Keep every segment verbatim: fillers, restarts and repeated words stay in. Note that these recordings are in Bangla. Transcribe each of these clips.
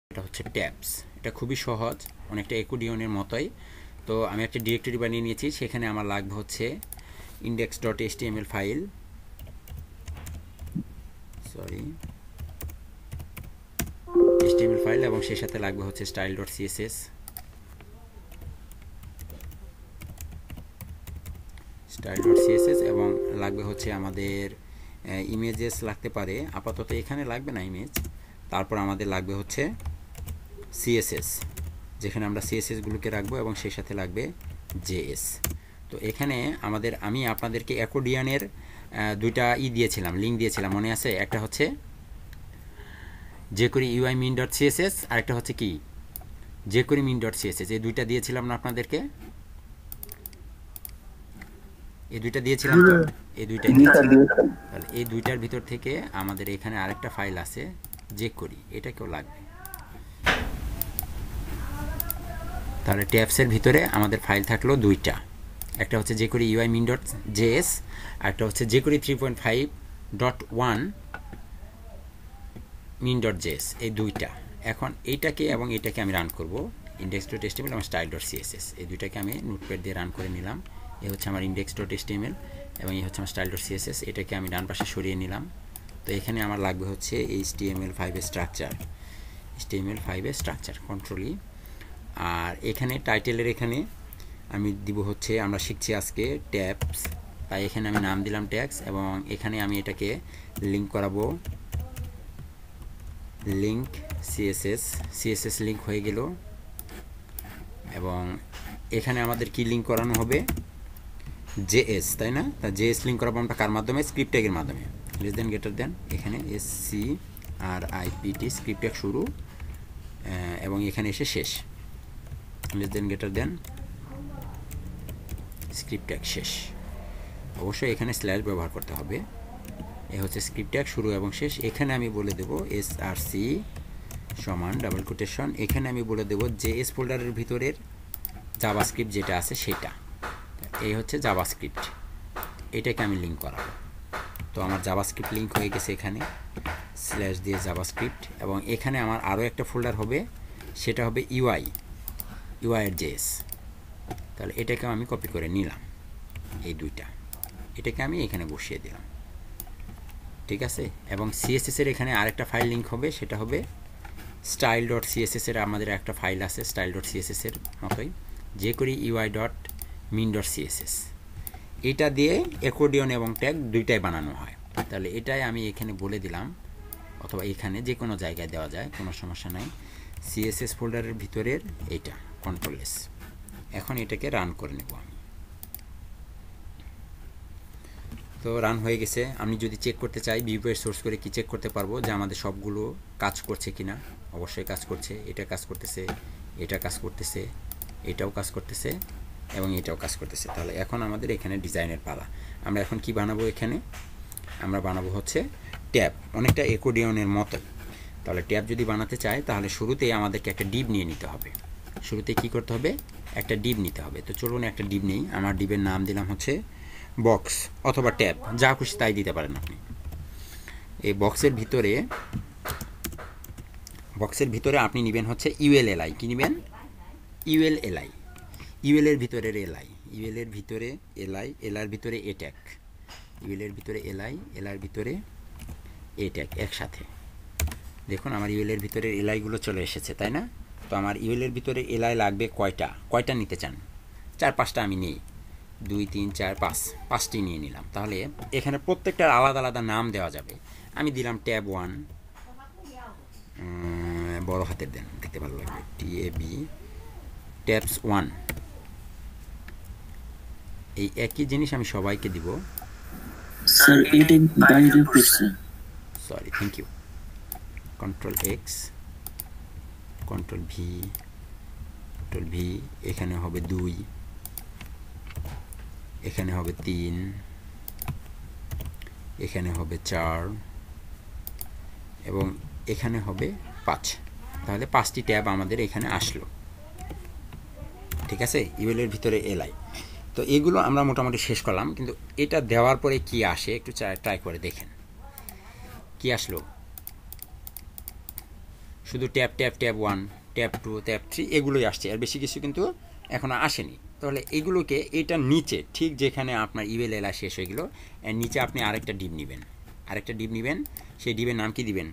এটা হচ্ছে ট্যাবস। এটা খুবই সহজ, অনেকটা অ্যাকর্ডিয়নের মতোই। তো আমি একটা ডিরেক্টরি বানিয়ে নিয়েছি, সেখানে আমার লাগবে হচ্ছে index dot HTML file, sorry HTML file, এবং সেই সাথে লাগবে হচ্ছে style dot CSS, style dot CSS, এবং লাগবে হচ্ছে আমাদের ইমেজেস লাগতে পারে, আপাতত এখানে লাগবে না ইমেজ। তারপর আমাদের লাগবে হচ্ছে সিএসএস, যেখানে আমরা সিএসএসগুলোকে রাখবো, এবং সেই সাথে লাগবে জেএস। তো এখানে আমাদের আমি আপনাদেরকে অ্যাকর্ডিয়নের দুইটা ই দিয়েছিলাম, লিঙ্ক দিয়েছিলাম, মনে আছে? একটা হচ্ছে jQuery UI min dot CSS, আরেকটা হচ্ছে কি jQuery মিন ডট সিএসএস। এই দুইটা দিয়েছিলাম না আপনাদেরকে? এই দুইটা দিয়েছিলাম তো? এই দুইটাই দিয়েছিলাম। তাহলে এই দুইটার ভিতর থেকে আমাদের এখানে আরেকটা ফাইল আছে jQuery, এটা কেউ লাগবে। তাহলে ট্যাবসের ভিতরে আমাদের ফাইল থাকলো দুইটা, একটা হচ্ছে jQuery UI min dot JS, আর একটা হচ্ছে jQuery three point five dot one min dot JS, এই দুইটা। এখন এইটাকে এবং এইটাকে আমি রান করব, ইন্ডেক্স ডট এইচটিএমএল এবং স্টাইল ডট সিএসএস, এই দুইটাকে আমি নোটপ্যাড দিয়ে রান করে নিলাম। এই হচ্ছে আমার ইন্ডেক্স ডট এইচটিএমএল এবং এই হচ্ছে আমার স্টাইল ডট সিএসএস, এটাকে আমি ডান পাশে সরিয়ে নিলাম। তো এখানে আমার লাগবে হচ্ছে এইচটিএমএল ফাইভ এর স্ট্রাকচার, এইচটিএমএল ফাইভ এর স্ট্রাকচার কন্ট্রোল ই। আর এখানে টাইটেলের এখানে আমি দিব হচ্ছে, আমরা শিখছি আজকে ট্যাবস, তাই এখানে আমি নাম দিলাম ট্যাগস, এবং এখানে আমি এটাকে লিঙ্ক করাবো, লিঙ্ক সিএসএস, সিএসএস লিঙ্ক হয়ে গেল। এবং এখানে আমাদের কি লিঙ্ক করানো হবে? জেএস, তাই না? তা জেএস লিঙ্ক করাবো আমরা কার মাধ্যমে? স্ক্রিপ্ট ট্যাগের মাধ্যমে। লেস দেন গ্রেটার দেন, এখানে S C R IPT, script tag শুরু এবং এখানে এসে শেষ, less than greater than script tag শেষ। অবশ্যই এখানে স্ল্যাশ ব্যবহার করতে হবে। এ হচ্ছে স্ক্রিপ্ট ট্যাগ শুরু এবং শেষ। এখানে আমি বলে দেবো এস আর সি সমান ডাবল কোটেশন, এখানে আমি বলে দেবো জেএস ফোল্ডারের ভিতরের জাভাস্ক্রিপ্ট যেটা আছে সেটা। এই হচ্ছে জাভাস্ক্রিপ্ট, এটাকে আমি লিঙ্ক করাবো। তো আমার জাভাস্ক্রিপ্ট লিঙ্ক হয়ে গেছে এখানে, স্ল্যাশ দিয়ে জাভাস্ক্রিপ্ট, এবং এখানে আমার আরও একটা ফোল্ডার হবে, সেটা হবে ইউআই, ইউআই এর জেএস। তাহলে এটাকেও আমি কপি করে নিলাম, এই দুইটা, এটাকে আমি এখানে বসিয়ে দিলাম, ঠিক আছে। এবং সিএসএস এর এখানে আরেকটা ফাইল লিঙ্ক হবে, সেটা হবে স্টাইল ডট সিএসএস এর আমাদের একটা ফাইল আছে, স্টাইল ডট সিএসএস এর মতোই, jQuery UI dot min dot CSS. এটা দিয়ে অ্যাকর্ডিয়ন এবং ট্যাগ দুইটাই বানানো হয়। তাহলে এটাই আমি এখানে বলে দিলাম, অথবা এখানে যে কোনো জায়গায় দেওয়া যায়, কোনো সমস্যা নাই। সিএসএস ফোল্ডারের ভিতরের এইটা কন্ট্রোল এস। এখন এটাকে রান করে নেব আমি। তো রান হয়ে গেছে। আমি যদি চেক করতে চাই ভিউপয়েন্ট সোর্স করে কি চেক করতে পারবো যে আমাদের সবগুলো কাজ করছে কিনা? অবশ্যই কাজ করছে, এটা কাজ করতেছে, এটা কাজ করতেছে, এটাও কাজ করতেছে, এবং এটাও কাজ করতেছে। তাহলে এখন আমাদের এখানে ডিজাইনের পালা। আমরা এখন কি বানাবো? এখানে আমরা বানাবো হচ্ছে ট্যাব, অনেকটা অ্যাকর্ডিয়নের মতো। তাহলে ট্যাব যদি বানাতে চাই তাহলে শুরুতেই আমাদেরকে একটা ডিভ নিয়ে নিতে হবে। শুরুতে কি করতে হবে? একটা ডিভ নিতে হবে। তো চলুন একটা ডিভ নেই। আমার ডিভের নাম দিলাম হচ্ছে বক্স অথবা ট্যাব, যা খুশি তাই দিতে পারেন আপনি। এই বক্সের ভিতরে বক্সের ভিতরে আপনি নেবেন হচ্ছে ইউএলএলআই। কি নেবেন? ইউএলএলআই, ইউএল এর ভিতরের এলআই, ইউএল এর ভিতরে এলআই, এলআর ভিতরে এ ট্যাগ, ইউএল এর ভিতরে এলআই, এলআর ভিতরে এ ট্যাগ একসাথে। দেখুন আমার ইউএল এর ভিতরে এলআইগুলো চলে এসেছে, তাই না? তো আমার ইউএল এর ভিতরে এলআই লাগবে কয়টা? কয়টা নিতে চান? চার পাঁচটা আমি নিই, দুই তিন চার পাঁচ, পাঁচটি নিয়ে নিলাম। তাহলে এখানে প্রত্যেকটার আলাদা আলাদা নাম দেওয়া যাবে। আমি দিলাম ট্যাব ওয়ান, বড় হাতের দেন, দেখতে ভালো লাগবে, T A B, tabs one. এই একই জিনিস আমি সবাইকে দিব। Sorry, thank you. Control X, control V, control V, এখানে হবে দুই, এখানে হবে তিন, এখানে হবে চার, এবং এখানে হবে পাঁচ। তাহলে পাঁচটি ট্যাব আমাদের এখানে আসলো, ঠিক আছে, ইউএল এর ভিতরে এলআই। তো এগুলো আমরা মোটামুটি শেষ করলাম, কিন্তু এটা দেওয়ার পরে কি আসে একটু ট্রাই করে দেখেন। কি আসলো? শুধু tab tab tab one, tab two, tab three এগুলোই আসছে, আর বেশি কিছু কিন্তু এখনও আসেনি। তাহলে এগুলোকে এটার নিচে ঠিক যেখানে আপনার ইমেল এলা শেষ হয়ে গেল, এর নিচে আপনি আরেকটা ডিপ নেবেন, আরেকটা ডিপ নেবেন। সেই ডিপের নাম কি দিবেন?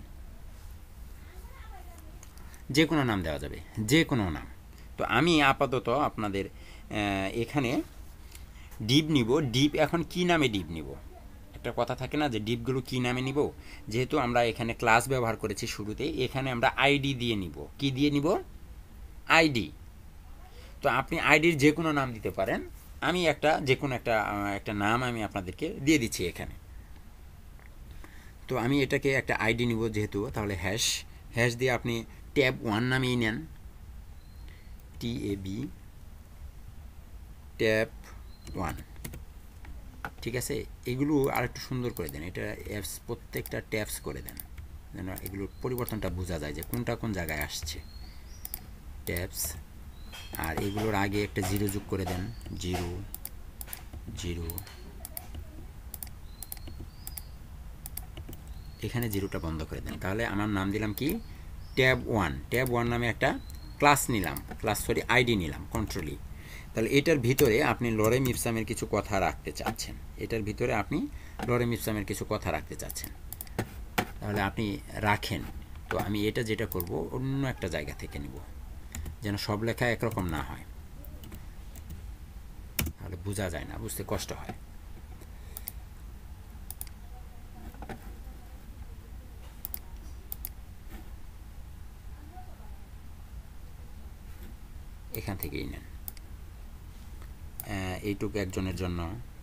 যে কোনো নাম দেওয়া যাবে, যে কোনো নাম। তো আমি আপাতত আপনাদের এখানে ডিপ নিব। ডিপ এখন কি নামে ডিপ নিব? একটা কথা থাকে না যে ডিপগুলো কি নামে নিব? যেহেতু আমরা এখানে ক্লাস ব্যবহার করেছি শুরুতে, এখানে আমরা আইডি দিয়ে নিব। কি দিয়ে নিব? আইডি। তো আপনি আইডির যে কোনো নাম দিতে পারেন। আমি একটা যে কোনো একটা একটা নাম আমি আপনাদেরকে দিয়ে দিচ্ছি এখানে। তো আমি এটাকে একটা আইডি নিব যেহেতু, তাহলে হ্যাশ, হ্যাশ দিয়ে আপনি ট্যাব ওয়ান নামেই নেন, T A B tab one. ঠিক আছে, এগুলো আর একটু সুন্দর করে দেন, এটা অ্যাপস প্রত্যেকটা ট্যাবস করে দেন যেন এগুলোর পরিবর্তনটা বোঝা যায় যে কোনটা কোন জায়গায় আসছে। ট্যাবস, আর এগুলোর আগে একটা জিরো যোগ করে দেন, জিরো জিরো, এখানে জিরোটা বন্ধ করে দেন। তাহলে আমার নাম দিলাম কি? Tab one. ট্যাব ওয়ান নামে একটা ক্লাস নিলাম, ক্লাস সরি আইডি নিলাম, কন্ট্রোলি। তাহলে এটার ভিতরে আপনি লরেম ইপসামের কিছু কথা রাখতে চাচ্ছেন, এটার ভিতরে আপনি লরেম ইপসামের কিছু কথা রাখতে চাচ্ছেন, তাহলে আপনি রাখেন। তো আমি এটা যেটা করব অন্য একটা জায়গা থেকে নিব, যেন সব লেখা একরকম না হয়, তাহলে বোঝা যায় না, বুঝতে কষ্ট হয়। এখান থেকেই নেন। এইটুকু একজনের জন্য,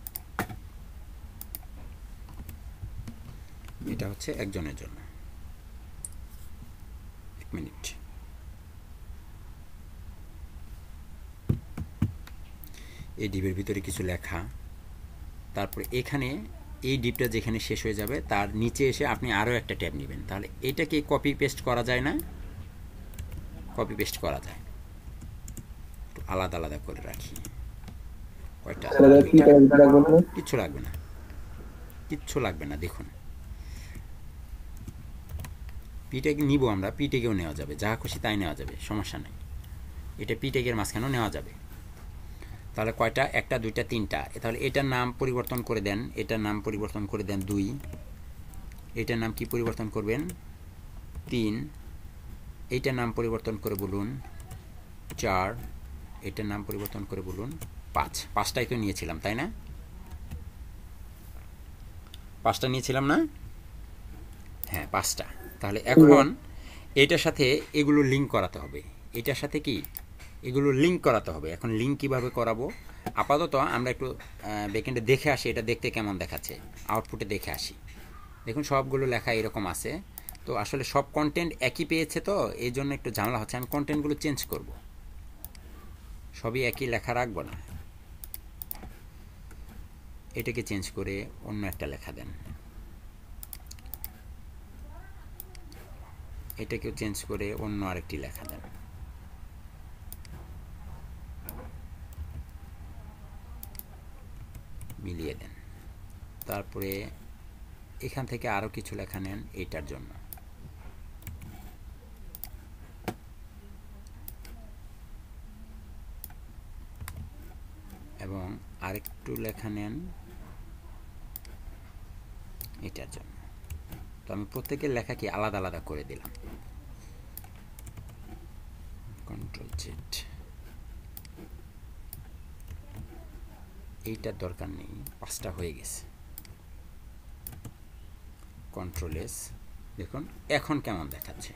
এটা হচ্ছে একজনের জন্য। এক মিনিট, এই ডিপের ভিতরে কিছু লেখা, তারপরে এখানে এই ডিপটা যেখানে শেষ হয়ে যাবে তার নিচে এসে আপনি আরও একটা ট্যাব নেবেন। তাহলে এটাকে কপি পেস্ট করা যায় না? কপি পেস্ট করা যায়। একটু আলাদা আলাদা করে রাখি। কয়টা? কিচ্ছু লাগবে না, কিচ্ছু লাগবে না। দেখুন পিটেক নিব আমরা, পিটেকেও নেওয়া যাবে, যা খুশি তাই নেওয়া যাবে, সমস্যা নেই। এটা পিটেকের মাঝখানেও নেওয়া যাবে। তাহলে কয়টা? একটা, দুইটা, তিনটা। তাহলে এটার নাম পরিবর্তন করে দেন, এটার নাম পরিবর্তন করে দেন দুই, এটার নাম কি পরিবর্তন করবেন? তিন, এইটার নাম পরিবর্তন করে বলুন চার, এটার নাম পরিবর্তন করে বলুন পাঁচ। পাঁচটাই তো নিয়েছিলাম, তাই না? পাঁচটা নিয়েছিলাম না? হ্যাঁ, পাঁচটা। তাহলে এখন এটার সাথে এগুলো লিঙ্ক করাতে হবে। এটার সাথে কি এগুলো লিঙ্ক করাতে হবে। এখন লিঙ্ক কিভাবে করাবো? আপাতত আমরা একটু ব্যাকএন্ডে দেখে আসি, এটা দেখতে কেমন দেখাচ্ছে, আউটপুটে দেখে আসি। দেখুন সবগুলো লেখা এরকম আছে। তো আসলে সব কন্টেন্ট একই পেয়েছে, তো এই জন্য একটু ঝামেলা হচ্ছে। আমি কন্টেন্টগুলো চেঞ্জ করব, সবই একই লেখা রাখবো না। এটাকে চেঞ্জ করে অন্য একটা লেখা দেন, এটাকেও চেঞ্জ করে অন্য আরেকটি লেখা দেন। মিলিয়ে দেন। তারপরে এখান থেকে আরও কিছু লেখা নেন এইটার জন্য। এবং আরেকটু লেখা নেন এটার জন্য। তো আমি প্রত্যেকের লেখাকে আলাদা আলাদা করে দিলাম। Control Z. এইটার দরকার নেই, পাঁচটা হয়ে গেছে। Control S. দেখুন এখন কেমন দেখাচ্ছে।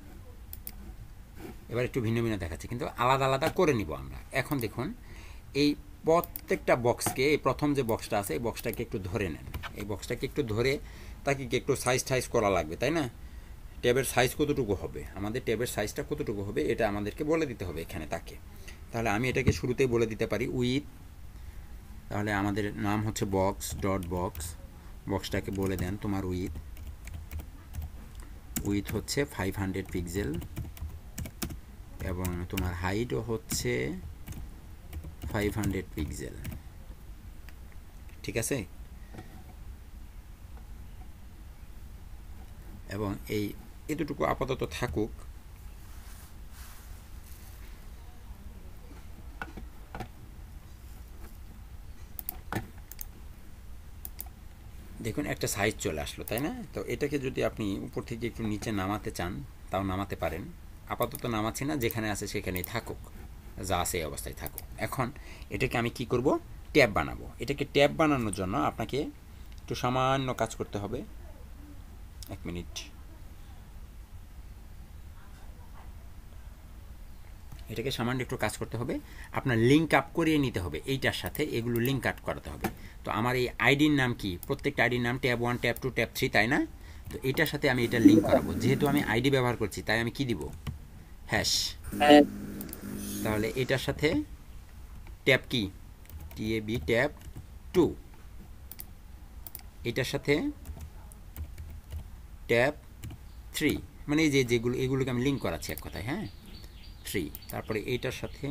এবার একটু ভিন্ন ভিন্ন দেখাচ্ছে, কিন্তু আলাদা আলাদা করে নিব আমরা। এখন দেখুন এই প্রত্যেকটা বক্সকে, এই প্রথম যে বক্সটা আছে এই বক্সটাকে একটু ধরে নেন। এই বক্সটাকে একটু ধরে তাকে একটু সাইজ টাইজ করা লাগবে, তাই না? ট্যাবের সাইজ কতটুকু হবে, আমাদের ট্যাবের সাইজটা কতটুকু হবে এটা আমাদেরকে বলে দিতে হবে এখানে তাকে। তাহলে আমি এটাকে শুরুতেই বলে দিতে পারি উইথ। তাহলে আমাদের নাম হচ্ছে বক্স ডট বক্স। বক্সটাকে বলে দেন তোমার উইথ, উইথ হচ্ছে ফাইভ হান্ড্রেড পিক্সেল এবং তোমার হাইটও হচ্ছে ফাইভ হান্ড্রেড পিক্সেল। ঠিক আছে? এবং এই এতটুকু আপাতত থাকুক। দেখুন একটা সাইজ চলে আসলো, তাই না? তো এটাকে যদি আপনি উপর থেকে একটু নিচে নামাতে চান তাও নামাতে পারেন। আপাতত নামাচ্ছি না, যেখানে আছে সেখানেই থাকুক, যা আছে এই অবস্থায় থাকুক। এখন এটাকে আমি কি করব, ট্যাব বানাবো। এটাকে ট্যাব বানানোর জন্য আপনাকে একটু সামান্য কাজ করতে হবে। এক মিনিট। এটাকে সামান্য একটু কাজ করতে হবে, আপনার লিঙ্ক আপ করিয়ে নিতে হবে এইটার সাথে, এগুলো লিঙ্ক আপ করাতে হবে। তো আমার এই আইডির নাম কি, প্রত্যেকটা আইডির নাম tab one, tab two, tab three, তাই না? তো এটার সাথে আমি এটা লিঙ্ক করাবো। যেহেতু আমি আইডি ব্যবহার করছি তাই আমি কি দিব, হ্যাশ। তাহলে এটার সাথে ট্যাব কি, টিএবি ট্যাব টু, এটার সাথে ট্যাব থ্রি, মানে এই যে যেগুলো এগুলোকে আমি লিঙ্ক করাচ্ছি এক কথায়, হ্যাঁ, থ্রি। তারপরে এইটার সাথে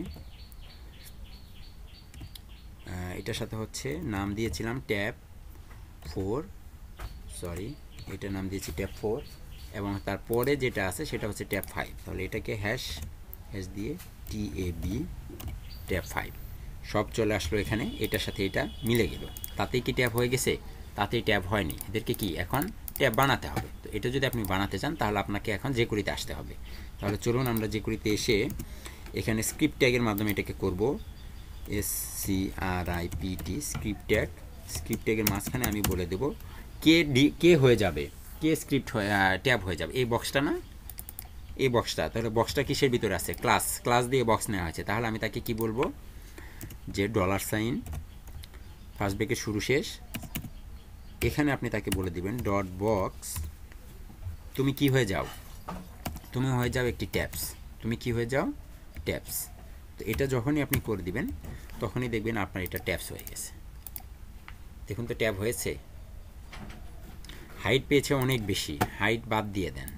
এটার সাথে হচ্ছে নাম দিয়েছিলাম ট্যাব ফোর, সরি এটার নাম দিয়েছি ট্যাব ফোর, এবং তারপরে যেটা আছে সেটা হচ্ছে ট্যাব ফাইভ। তাহলে এটাকে হ্যাশ হ্যাশ দিয়ে T A B tab five সব চলে আসলো এখানে, এটার সাথে এটা মিলে গেল। তাতেই কি ট্যাব হয়ে গেছে? তাতেই ট্যাব হয়নি, এদেরকে কি এখন ট্যাব বানাতে হবে। তো এটা যদি আপনি বানাতে চান তাহলে আপনাকে এখন জেকুরিতে আসতে হবে। তাহলে চলুন আমরা জেকুরিতে এসে এখানে স্ক্রিপ্ট ট্যাগের মাধ্যমে এটাকে করব। S C R I P T, script tag. Script ট্যাগের মাঝখানে আমি বলে দেব কে ডি কে হয়ে যাবে, কে স্ক্রিপ্ট হয়ে ট্যাব হয়ে যাবে, এই বক্সটা না, এই বক্সটা। তাহলে বক্সটা কিসের ভিতরে আছে, ক্লাস, ক্লাস দিয়ে বক্স নেওয়া হয়েছে। তাহলে আমি তাকে কি বলবো, যে ডলার সাইন ফার্স্ট ব্রেকের শুরু শেষ, এখানে আপনি তাকে বলে দিবেন ডট বক্স, তুমি কি হয়ে যাও, তুমি হয়ে যাও একটি ট্যাবস, তুমি কি হয়ে যাও, ট্যাবস। তো এটা যখনই আপনি করে দিবেন তখনই দেখবেন আপনার এটা ট্যাবস হয়ে গেছে। দেখুন তো ট্যাব হয়েছে। হাইট পেয়েছে অনেক বেশি, হাইট বাদ দিয়ে দেন।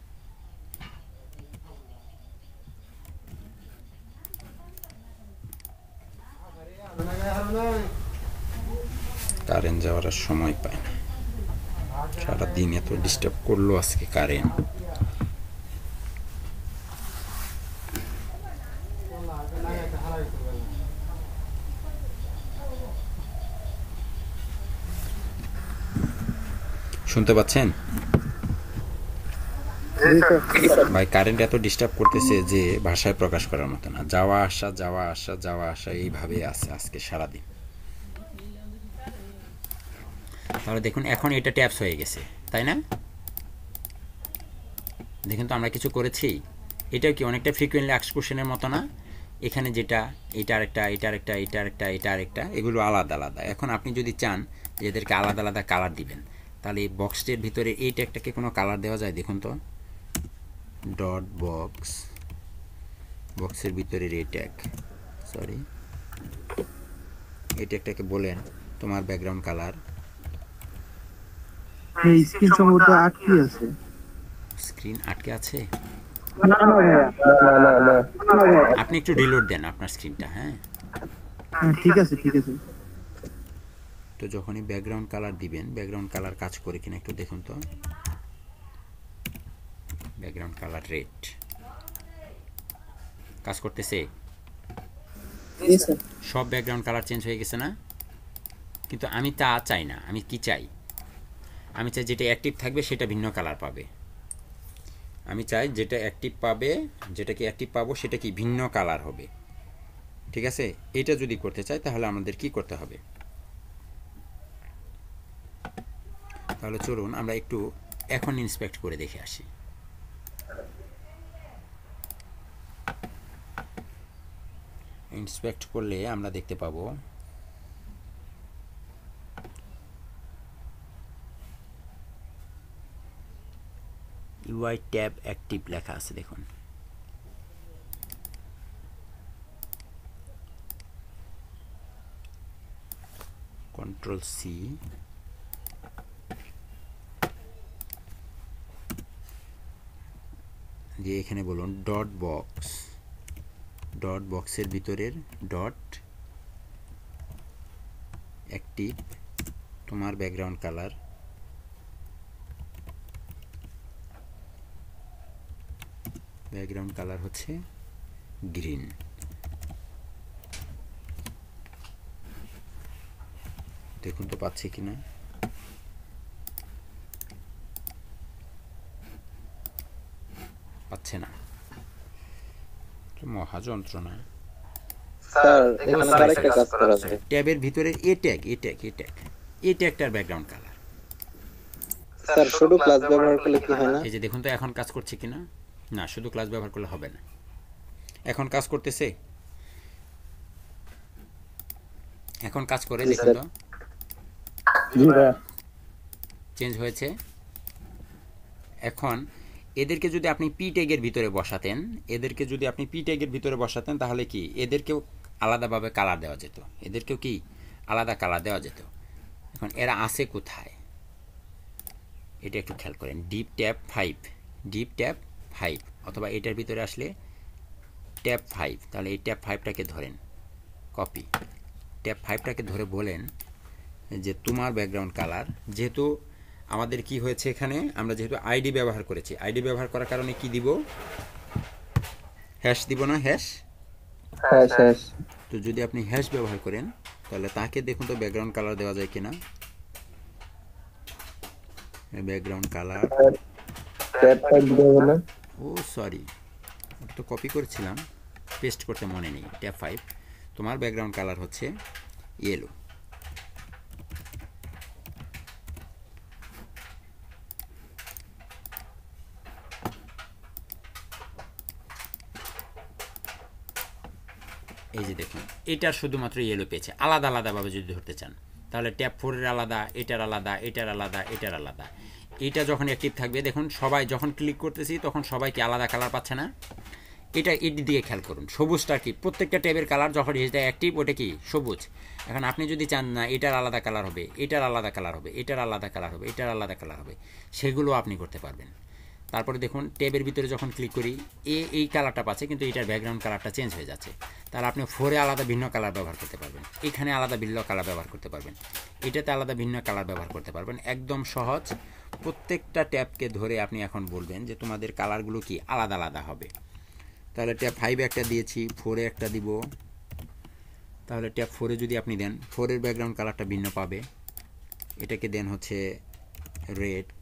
কারেন্ট যাওয়ার আর সময় পায় না, সারাদিন এত ডিস্টার্ব করলো আজকে কারেন্ট। শুনতে পাচ্ছেন ভাই? কারেন্ট এত ডিস্টার্ব করতেছে যে ভাষায় প্রকাশ করার মতো না। যাওয়া আসা যাওয়া আসা যাওয়া আসা এইভাবে আছে আজকে সারাদিন। তাহলে দেখুন এখন এটা ট্যাবস হয়ে গেছে, তাই না? দেখুন তো আমরা কিছু করেছি। এটাও কি অনেকটা ফ্রিকুয়েন্টলি আস্কড কোশ্চেনের মতো না? এখানে যেটা, এটা আরেকটা, এটা আরেকটা, এটা আরেকটা, এটা আরেকটা, এগুলো আলাদা আলাদা। এখন আপনি যদি চান যে এদেরকে আলাদা আলাদা কালার দিবেন, তাহলে এই বক্সটির ভিতরে এই ট্যাগটাকে কোনো কালার দেওয়া যায়? দেখুন তো, ডট বক্স, বক্সের ভিতরের এই ট্যাগ, সরি এই ট্যাগটাকে বলেন তোমার ব্যাকগ্রাউন্ড কালার। এই স্ক্রিন সম্ভবত আটকে আছে। স্ক্রিন আটকে আছে? না না না না, আপনি একটু রিলোড দেন আপনার স্ক্রিনটা। হ্যাঁ হ্যাঁ ঠিক আছে ঠিক আছে। তো যখনই ব্যাকগ্রাউন্ড কালার দিবেন, ব্যাকগ্রাউন্ড কালার কাজ করে কিনা একটু দেখুন তো। ব্যাকগ্রাউন্ড কালার রেড কাজ করতেছে? সব ব্যাকগ্রাউন্ড কালার চেঞ্জ হয়ে গেছে না? কিন্তু আমি তা চাই না। আমি কি চাই? আমি চাই যেটা অ্যাক্টিভ থাকবে সেটা ভিন্ন কালার পাবে। আমি চাই যেটা অ্যাক্টিভ পাবে, যেটাকে অ্যাক্টিভ পাবো সেটা কি ভিন্ন কালার হবে। ঠিক আছে? এটা যদি করতে চাই তাহলে আমাদের কি করতে হবে? তাহলে চলুন আমরা একটু এখন ইন্সপেক্ট করে দেখে আসি। ইন্সপেক্ট করলে আমরা দেখতে পাবো ইউআই ট্যাব অ্যাক্টিভ লেখা আছে, দেখুন। কন্ট্রোল সি, দিয়ে এখানে বলুন ডট বক্স, ডট বক্সের ভিতরের ডট অ্যাক্টিভ তোমার ব্যাকগ্রাউন্ড কালার, ব্যাকগ্রাউন্ড কালার হচ্ছে গ্রিন। দেখুন তো পাচ্ছি কিনা। পাচ্ছে না, মহা যন্ত্রণা। স্যার এখানে আরেকটা কাজ করা আছে। ট্যাবের ভিতরে A tag A tag A tag এই ট্যাগটার ব্যাকগ্রাউন্ড কালার। স্যার শুধু ক্লাস ব্যবহার করলে কি হয় না? এই যে দেখুন তো এখন কাজ করছে কিনা। না, শুধু ক্লাস ব্যবহার করলে হবে না। এখন কাজ করতেছে, এখন কাজ করে দেখুন তো চেঞ্জ হয়েছে। এখন এদেরকে যদি আপনি পি ট্যাগের ভিতরে বসাতেন, এদেরকে যদি আপনি পি ট্যাগের ভিতরে বসাতেন তাহলে কি এদেরকেও আলাদাভাবে কালার দেওয়া যেত, এদেরকেও কি আলাদা কালার দেওয়া যেত। এখন এরা আছে কোথায় এটা একটু খেয়াল করেন। Div tab five, div tab five, অথবা এটার ভিতরে আসলে ট্যাব ফাইভ, তাহলে এই ট্যাব ফাইভটাকে ধরেন, কপি, ট্যাব ফাইভটাকে ধরে বলেন যে তোমার ব্যাকগ্রাউন্ড কালার, যেহেতু আমাদের কি হয়েছে এখানে, আমরা যেহেতু আইডি ব্যবহার করেছি, আইডি ব্যবহার করার কারণে কি দিব, হ্যাশ দিব না, হ্যাশ হ্যাশ হ্যাশ। তো যদি আপনি হ্যাশ ব্যবহার করেন তাহলে তাকে দেখুন তো ব্যাকগ্রাউন্ড কালার দেওয়া যায় কিনা। ব্যাকগ্রাউন্ড কালার, ট্যাব ফাইভ দিবেন না? ও সরি, ওটা তো কপি করেছিলাম, পেস্ট করতে মনে নেই। ট্যাব ফাইভ, তোমার ব্যাকগ্রাউন্ড কালার হচ্ছে ইয়েলো। এই যে দেখুন এটার শুধুমাত্র ইয়েলো পেয়েছে। আলাদা আলাদাভাবে যদি ধরতে চান তাহলে ট্যাব ফোরের আলাদা, এটার আলাদা, এটার আলাদা, এটার আলাদা। এটা যখন অ্যাক্টিভ থাকবে দেখুন সবাই যখন ক্লিক করতেছি তখন সবাইকে আলাদা কালার পাচ্ছে না। এটা এটি দিকে খেয়াল করুন, সবুজটা কি প্রত্যেকটা ট্যাবের কালার যখন এটা অ্যাক্টিভ ওটা কি সবুজ। এখন আপনি যদি চান না এটার আলাদা কালার হবে, এটার আলাদা কালার হবে, এটার আলাদা কালার হবে, এটার আলাদা কালার হবে, সেগুলো আপনি করতে পারবেন। তারপরে দেখুন ট্যাবের ভিতরে যখন ক্লিক করি এ এই কালারটা পাচ্ছে কিন্তু এটার ব্যাকগ্রাউন্ড কালারটা চেঞ্জ হয়ে যাচ্ছে। তাহলে আপনি ফোরে আলাদা ভিন্ন কালার ব্যবহার করতে পারবেন, এখানে আলাদা ভিন্ন কালার ব্যবহার করতে পারবেন, এটাতে আলাদা ভিন্ন কালার ব্যবহার করতে পারবেন। একদম সহজ। প্রত্যেকটা ট্যাবকে ধরে আপনি এখন বলবেন যে তোমাদের কালারগুলো কি আলাদা আলাদা হবে। তাহলে ট্যাব ফাইভে একটা দিয়েছি, ফোরে একটা দিব। তাহলে ট্যাব ফোরে যদি আপনি দেন ফোরের ব্যাকগ্রাউন্ড কালারটা ভিন্ন পাবে। এটাকে দেন হচ্ছে রেড,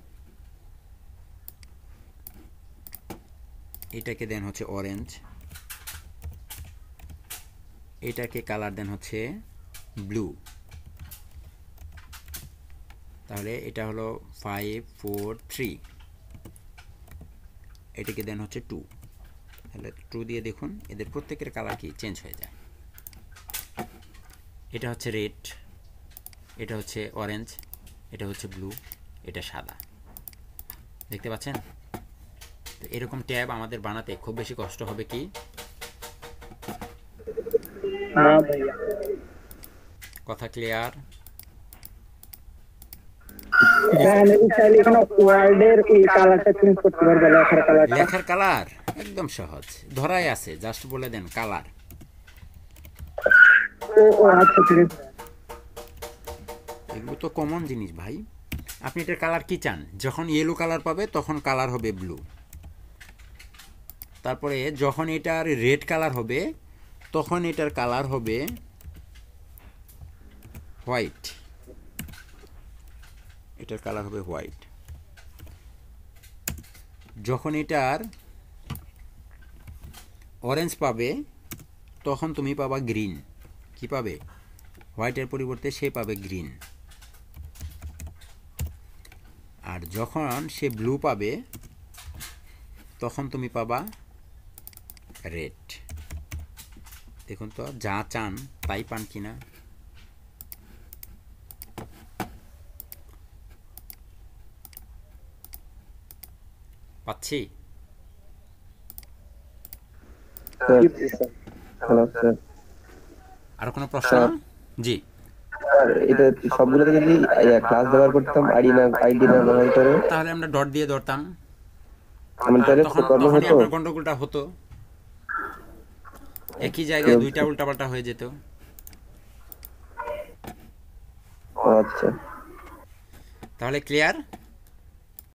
এটাকে দেন হচ্ছে অরেঞ্জ, এটাকে কালার দেন হচ্ছে ব্লু। তাহলে এটা হলো ফাইভ ফোর থ্রি, এটাকে দেন হচ্ছে টু। তাহলে টু দিয়ে দেখুন এদের প্রত্যেকের কালার কি চেঞ্জ হয়ে যায়। এটা হচ্ছে রেড, এটা হচ্ছে অরেঞ্জ, এটা হচ্ছে ব্লু, এটা সাদা। দেখতে পাচ্ছেন? তো এরকম ট্যাব আমাদের বানাতে খুব বেশি কষ্ট হবে কি? কথা ক্লিয়ার? লেখার কালার একদম সহজ, ধরাই আছে, জাস্ট বলে দেন কালার। এগুলো তো কমন জিনিস ভাই। আপনি এটার কালার কি চান? যখন ইয়েলো কালার পাবে তখন কালার হবে ব্লু, তারপরে যখন এটার রেড কালার হবে তখন এটার কালার হবে হোয়াইট, এটার কালার হবে হোয়াইট। যখন এটার অরেঞ্জ পাবে তখন তুমি পাবা গ্রিন। কি পাবে? হোয়াইটের পরিবর্তে সে পাবে গ্রিন। আর যখন সে ব্লু পাবে তখন তুমি পাবা রেড। দেখুন তো যা চান তাই পান কিনা। পাচ্ছি? আর কোনো প্রশ্ন? জি, এটা সবগুলোতে যদি ক্লাস ব্যবহার করতাম আইডি না আইডি না ব্যবহার করে তাহলে আমরা ডট দিয়ে ধরতাম, তখন তখনই আপনার গন্ডগোলটা হতো। একই জায়গায় দুইটা উল্টাপাল্টা হয়ে যেত। আচ্ছা, তাহলে ক্লিয়ার?